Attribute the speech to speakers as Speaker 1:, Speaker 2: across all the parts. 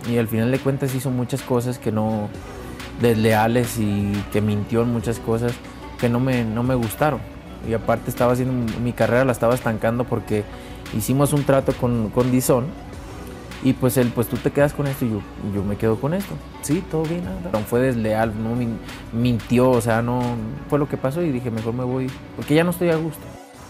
Speaker 1: y al final de cuentas hizo muchas cosas que no, desleales, y que mintió en muchas cosas que no me gustaron. Y aparte estaba haciendo mi carrera, la estaba estancando porque hicimos un trato con DAZN, y pues él, pues tú te quedas con esto y yo me quedo con esto. Sí, todo bien, nada. Fue desleal, no mintió, o sea, no fue lo que pasó, y dije, mejor me voy porque ya no estoy a gusto.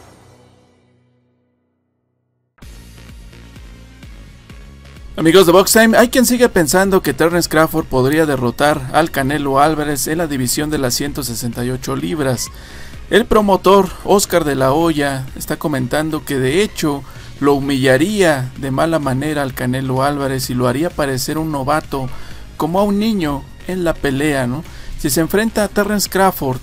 Speaker 2: Amigos de Box Time, hay quien sigue pensando que Terence Crawford podría derrotar al Canelo Álvarez en la división de las 168 libras. El promotor Oscar de la Hoya está comentando que de hecho lo humillaría de mala manera al Canelo Álvarez y lo haría parecer un novato, como a un niño en la pelea, ¿no? Si se enfrenta a Terence Crawford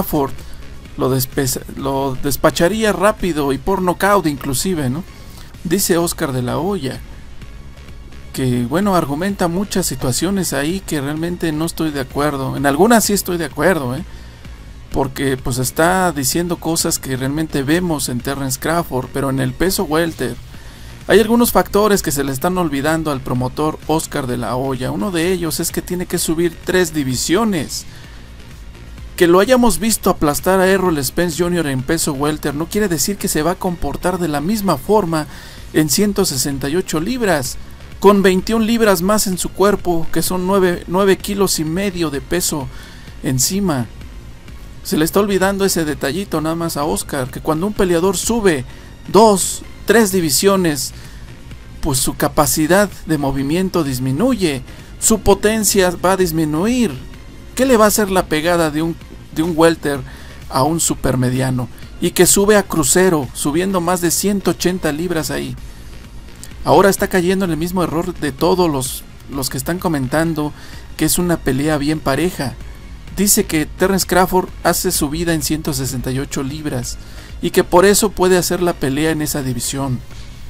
Speaker 2: lo despacharía rápido y por nocaut inclusive, ¿no? Dice Oscar de la Hoya que, bueno, argumenta muchas situaciones ahí que realmente no estoy de acuerdo. En algunas sí estoy de acuerdo, porque pues está diciendo cosas que realmente vemos en Terence Crawford, pero en el peso welter hay algunos factores que se le están olvidando al promotor Oscar de la Hoya. Uno de ellos es que tiene que subir 3 divisiones. Que lo hayamos visto aplastar a Errol Spence Jr. en peso welter no quiere decir que se va a comportar de la misma forma en 168 libras. Con 21 libras más en su cuerpo, que son 9 kilos y medio de peso encima. Se le está olvidando ese detallito nada más a Oscar, que cuando un peleador sube 2, 3 divisiones, pues su capacidad de movimiento disminuye, su potencia va a disminuir. ¿Qué le va a hacer la pegada de un welter a un supermediano? Y que sube a crucero, subiendo más de 180 libras ahí. Ahora está cayendo en el mismo error de todos los que están comentando que es una pelea bien pareja. Dice que Terence Crawford hace su vida en 168 libras y que por eso puede hacer la pelea en esa división.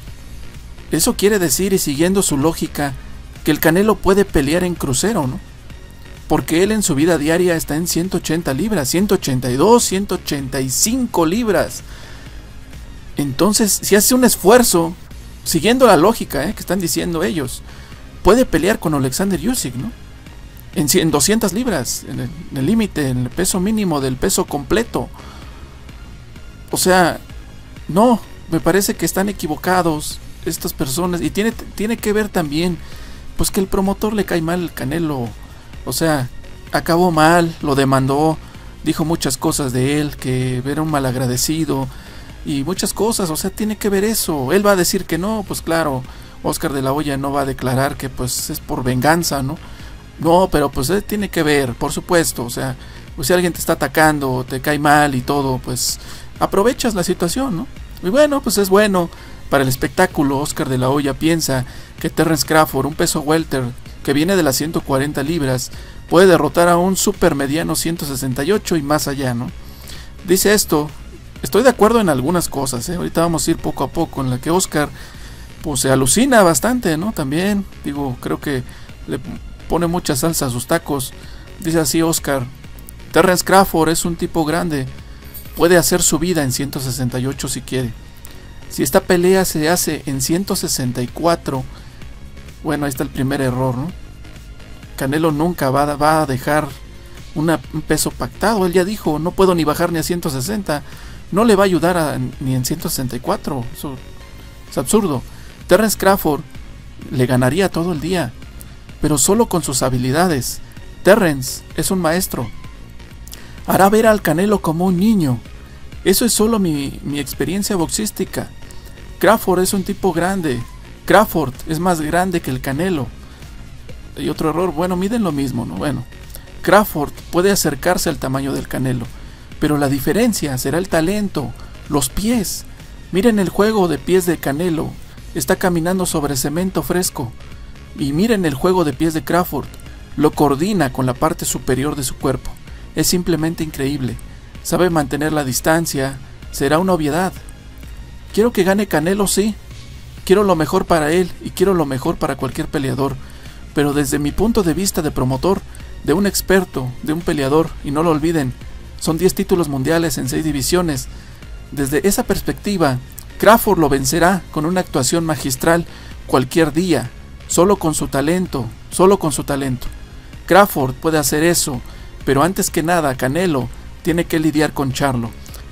Speaker 2: Eso quiere decir, y siguiendo su lógica, que el Canelo puede pelear en crucero, ¿no? Porque él en su vida diaria está en 180 libras, 182, 185 libras. Entonces, si hace un esfuerzo, siguiendo la lógica que están diciendo ellos, puede pelear con Alexander Usyk, ¿no? En 200 libras, en el límite, en el peso mínimo del peso completo. O sea, no, me parece que están equivocados estas personas. Y tiene que ver también, pues que el promotor le cae mal al Canelo. O sea, acabó mal, lo demandó, dijo muchas cosas de él, que era un malagradecido y muchas cosas. O sea, tiene que ver eso. Él va a decir que no, pues claro, Oscar de la Hoya no va a declarar que pues es por venganza, ¿no? No, pero pues tiene que ver, por supuesto. O sea, pues si alguien te está atacando, te cae mal y todo, pues aprovechas la situación, ¿no? Y bueno, pues es bueno para el espectáculo. Oscar de la Hoya piensa que Terence Crawford, un peso welter que viene de las 140 libras, puede derrotar a un supermediano 168 y más allá, ¿no? Dice esto, estoy de acuerdo en algunas cosas, ahorita vamos a ir poco a poco, en la que Oscar pues se alucina bastante, ¿no? También, digo, creo que le pone mucha salsa a sus tacos. Dice así Oscar: Terence Crawford es un tipo grande, puede hacer su vida en 168 si quiere. Si esta pelea se hace en 164, bueno, ahí está el primer error, ¿no? Canelo nunca va a dejar un peso pactado. Él ya dijo, no puedo ni bajar ni a 160. No le va a ayudar ni en 164. Eso es absurdo. Terence Crawford le ganaría todo el día, pero solo con sus habilidades. Terence es un maestro. Hará ver al Canelo como un niño. Eso es solo mi experiencia boxística. Crawford es un tipo grande. Crawford es más grande que el Canelo. Y otro error, bueno, miden lo mismo, ¿no? Bueno, Crawford puede acercarse al tamaño del Canelo, pero la diferencia será el talento, los pies. Miren el juego de pies de Canelo, está caminando sobre cemento fresco. Y miren el juego de pies de Crawford, lo coordina con la parte superior de su cuerpo. Es simplemente increíble. Sabe mantener la distancia, será una obviedad. Quiero que gane Canelo, sí. Quiero lo mejor para él y quiero lo mejor para cualquier peleador. Pero desde mi punto de vista de promotor, de un experto, de un peleador, y no lo olviden, son 10 títulos mundiales en 6 divisiones. Desde esa perspectiva, Crawford lo vencerá con una actuación magistral cualquier día. solo con su talento, solo con su talento. Crawford puede hacer eso, pero antes que nada Canelo tiene que lidiar con Charlo.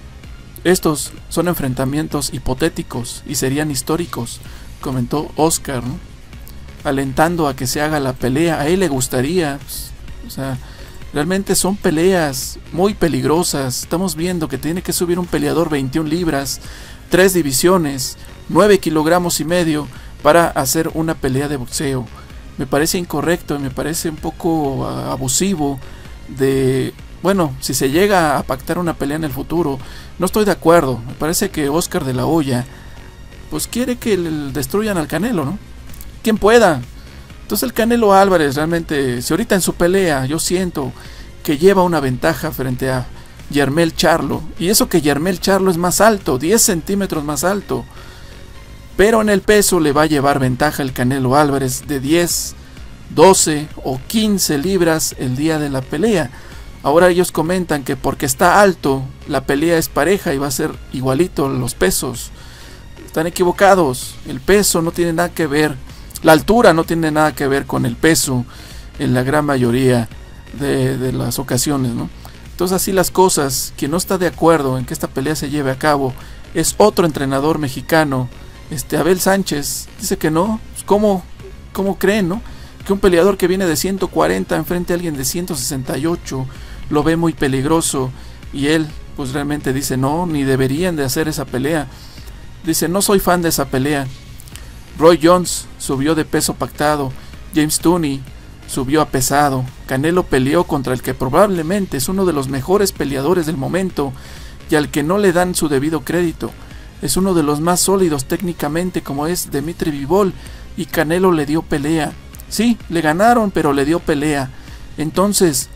Speaker 2: Estos son enfrentamientos hipotéticos y serían históricos, comentó Oscar, ¿no? Alentando a que se haga la pelea. A él le gustaría, pues, o sea, realmente son peleas muy peligrosas. Estamos viendo que tiene que subir un peleador 21 libras, 3 divisiones, 9 kilogramos y medio para hacer una pelea de boxeo. Me parece incorrecto y me parece un poco abusivo de... Bueno, si se llega a pactar una pelea en el futuro, no estoy de acuerdo. Me parece que Oscar de la Hoya pues quiere que destruyan al Canelo, ¿no? Quien pueda. Entonces el Canelo Álvarez realmente, si ahorita en su pelea yo siento que lleva una ventaja frente a Jermell Charlo, y eso que Jermell Charlo es más alto, 10 centímetros más alto, pero en el peso le va a llevar ventaja el Canelo Álvarez de 10, 12 o 15 libras el día de la pelea. Ahora ellos comentan que porque está alto la pelea es pareja y va a ser igualito los pesos. Están equivocados. El peso no tiene nada que ver, la altura no tiene nada que ver con el peso en la gran mayoría de las ocasiones, ¿no? Entonces así las cosas. Quien no está de acuerdo en que esta pelea se lleve a cabo es otro entrenador mexicano, Abel Sánchez. Dice que no. ¿Cómo creen, no? Que un peleador que viene de 140 enfrente a alguien de 168 lo ve muy peligroso, y él pues realmente dice no, ni deberían de hacer esa pelea. Dice, no soy fan de esa pelea. Roy Jones subió de peso pactado, James Toney subió a pesado, Canelo peleó contra el que probablemente es uno de los mejores peleadores del momento y al que no le dan su debido crédito. Es uno de los más sólidos técnicamente, como es Dimitri Bivol, y Canelo le dio pelea. Sí, le ganaron, pero le dio pelea. Entonces,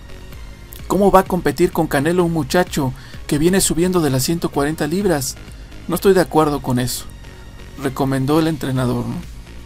Speaker 2: ¿cómo va a competir con Canelo un muchacho que viene subiendo de las 140 libras? No estoy de acuerdo con eso. Recomendó el entrenador, ¿no?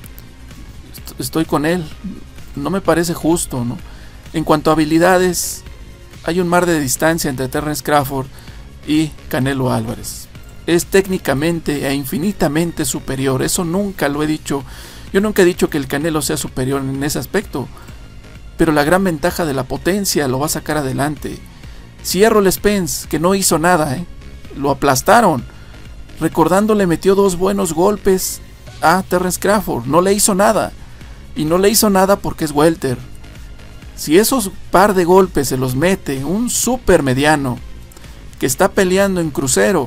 Speaker 2: Estoy con él. No me parece justo, ¿no? En cuanto a habilidades, hay un mar de distancia entre Terence Crawford y Canelo Álvarez. Es técnicamente e infinitamente superior. Eso nunca lo he dicho. Yo nunca he dicho que el Canelo sea superior en ese aspecto, pero la gran ventaja de la potencia lo va a sacar adelante. Si Errol Spence, que no hizo nada, lo aplastaron. Recordando, le metió 2 buenos golpes a Terence Crawford, no le hizo nada, y no le hizo nada porque es welter. Si esos par de golpes se los mete un super mediano que está peleando en crucero,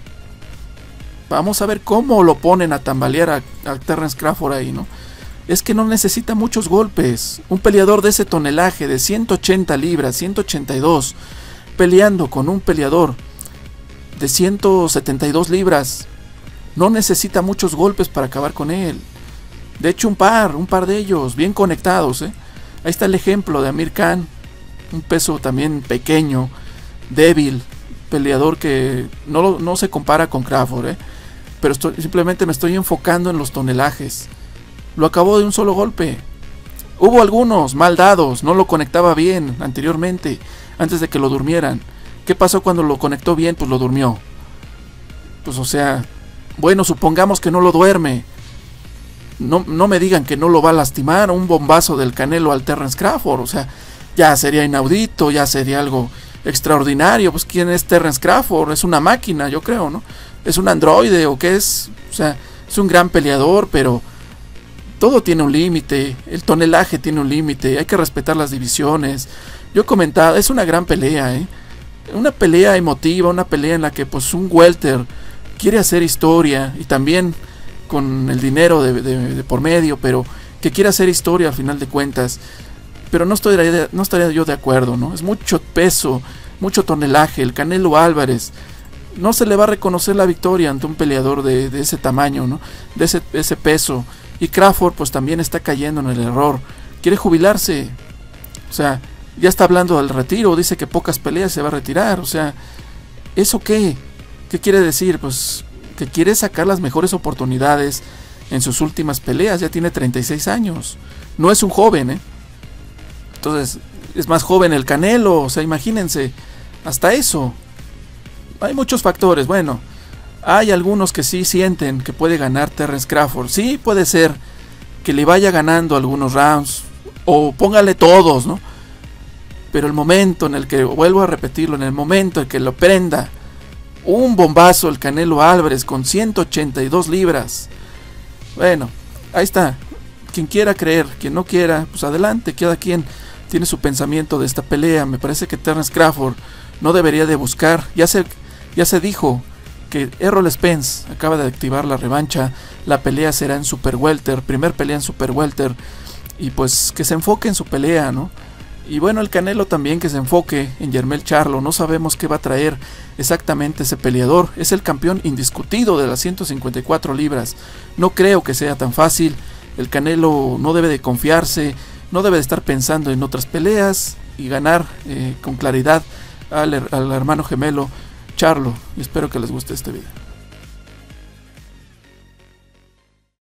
Speaker 2: vamos a ver cómo lo ponen a tambalear a Terence Crawford ahí, ¿no? Es que no necesita muchos golpes. Un peleador de ese tonelaje, de 180 libras, 182, peleando con un peleador de 172 libras, no necesita muchos golpes para acabar con él. De hecho, un par de ellos, bien conectados, Ahí está el ejemplo de Amir Khan, un peso también pequeño, débil, peleador que no se compara con Crawford, pero simplemente me estoy enfocando en los tonelajes. Lo acabó de un solo golpe. Hubo algunos mal dados, no lo conectaba bien anteriormente, antes de que lo durmieran. ¿Qué pasó cuando lo conectó bien? Pues lo durmió. Pues o sea, bueno, supongamos que no lo duerme. No me digan que no lo va a lastimar un bombazo del Canelo al Terence Crawford. O sea, ya sería inaudito, ya sería algo extraordinario. Pues ¿quién es Terence Crawford? Es una máquina, yo creo, ¿no? Es un androide o qué es. O sea, es un gran peleador, pero todo tiene un límite. El tonelaje tiene un límite. Hay que respetar las divisiones. Yo he comentado, es una gran pelea, una pelea emotiva, una pelea en la que pues un welter quiere hacer historia, y también con el dinero de por medio, pero que quiere hacer historia al final de cuentas. Pero no estaría yo de acuerdo, ¿no? Es mucho peso, mucho tonelaje. El Canelo Álvarez no se le va a reconocer la victoria ante un peleador de ese tamaño, ¿no? De ese peso. Y Crawford pues también está cayendo en el error. Quiere jubilarse. O sea, ya está hablando del retiro. Dice que pocas peleas se va a retirar. O sea, ¿eso qué? ¿Qué quiere decir? Pues que quiere sacar las mejores oportunidades en sus últimas peleas. Ya tiene 36 años. No es un joven, Entonces, es más joven el Canelo. O sea, imagínense. Hasta eso. Hay muchos factores. Bueno, hay algunos que sí sienten que puede ganar Terence Crawford. Sí, puede ser que le vaya ganando algunos rounds, o póngale todos, ¿no? Pero el momento en el que, vuelvo a repetirlo, en el momento en que lo prenda un bombazo el Canelo Álvarez con 182 libras, bueno, ahí está. Quien quiera creer, quien no quiera, pues adelante, cada quien tiene su pensamiento de esta pelea. Me parece que Terence Crawford no debería de buscar, ya se dijo que Errol Spence acaba de activar la revancha, la pelea será en Super Welter, primer pelea en Super Welter, y pues que se enfoque en su pelea, ¿no? Y bueno, el Canelo también que se enfoque en Jermell Charlo. No sabemos qué va a traer exactamente ese peleador. Es el campeón indiscutido de las 154 libras. No creo que sea tan fácil. El Canelo no debe de confiarse, no debe de estar pensando en otras peleas y ganar con claridad al hermano gemelo Charlo. Y espero que les guste este video.